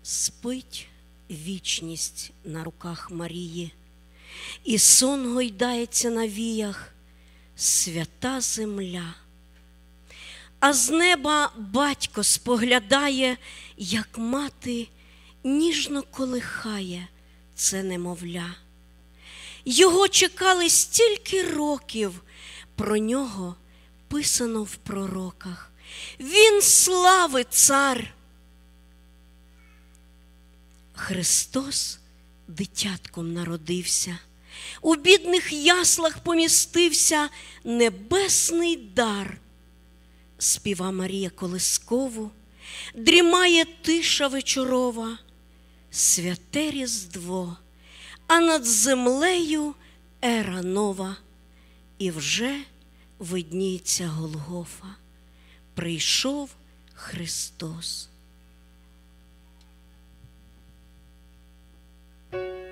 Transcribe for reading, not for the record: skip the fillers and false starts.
Спить вічність на руках Марії, і сон гойдається на віях, свята земля. А з неба батько споглядає, як мати ніжно колихає це немовля. Його чекали стільки років, про нього писано в пророках. Він слави цар. Христос дитятком народився, у бідних яслах помістився небесний дар. Співа Марія колискову, дрімає тиша вечорова, святе Різдво, а над землею ера нова. І вже видніється Голгофа, прийшов Христос.